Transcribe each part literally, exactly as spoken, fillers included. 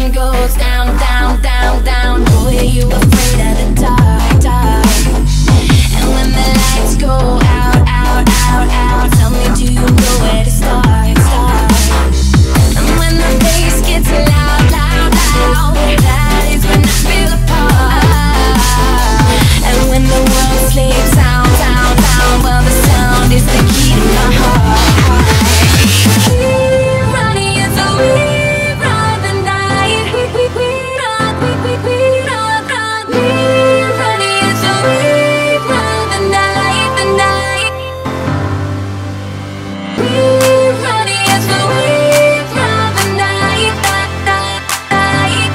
sun goes down, down, down, down. Boy, are you afraid of the dark, dark? And when the lights go out, out, out, out, tell me, do you know where to start, start? And when the bass gets loud, loud, loud, that is when I feel apart. And when the world sleeps down, down, down, well, the sound is the key to my heart. We're running, so we run the night. We, we, we run, we, we, we run, run. We're running, so we run the night, the night. We're running, so we run the night, night, night,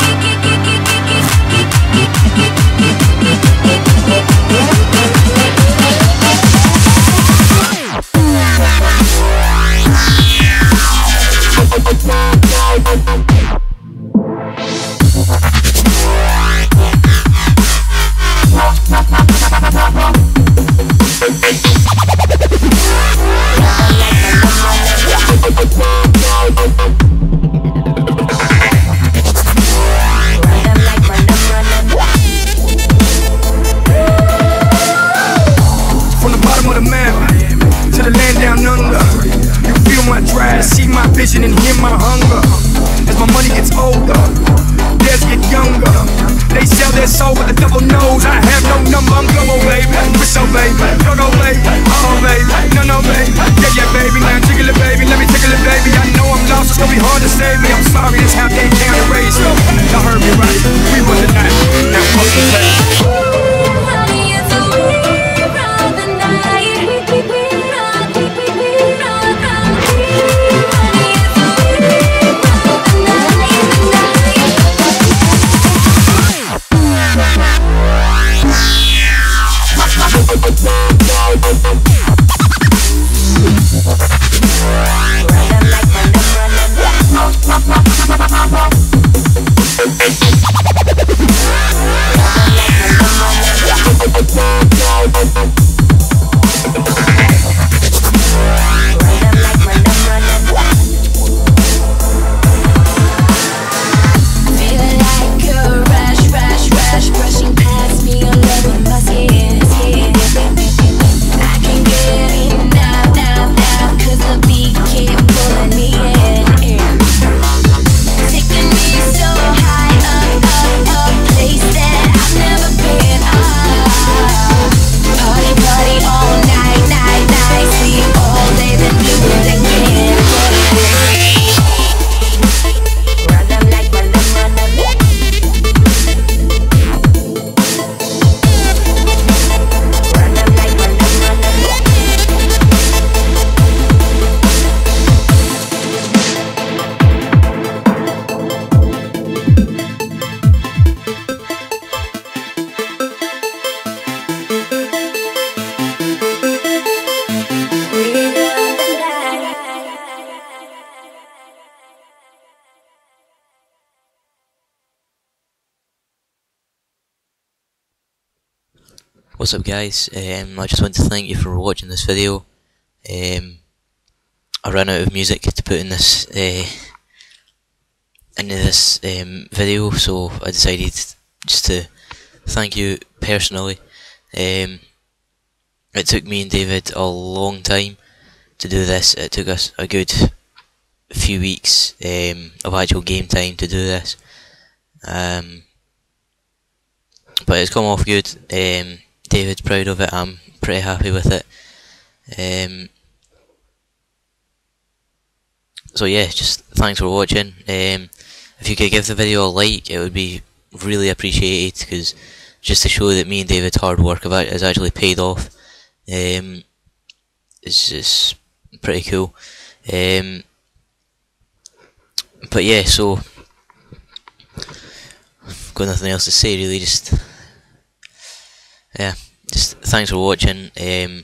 From the bottom of the map to the land down under, you feel my drive, see my vision and hear my hunger. As my money gets older, theirs get younger. They sell their soul with a double nose. I have no number, I'm global, baby. Whistle, baby, go, go, baby. Oh, baby, no, no, baby. Yeah, yeah, baby, now tickle it, baby. Let me tickle it, baby. I know I'm lost, it's gonna be hard to save me. I'm sorry, it's how they can't erase me. Y'all heard me right, we won the night. Now fuck the place. What's up, guys? Um, I just want to thank you for watching this video. Um, I ran out of music to put in this uh, into this um, video, so I decided just to thank you personally. Um, it took me and David a long time to do this. It took us a good few weeks um, of actual game time to do this, um, but it's come off good. Um, David's proud of it, I'm pretty happy with it. Um, so yeah, just thanks for watching. Um, if you could give the video a like, it would be really appreciated, because just to show that me and David's hard work about has actually paid off. Um, it's just pretty cool. Um, but yeah, so I've got nothing else to say really. Just yeah, just thanks for watching. Um,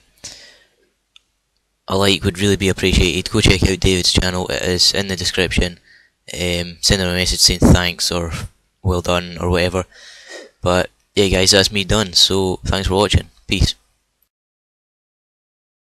a like would really be appreciated. Go check out David's channel, it is in the description. Um, send him a message saying thanks or well done or whatever. But yeah, guys, that's me done. So thanks for watching. Peace.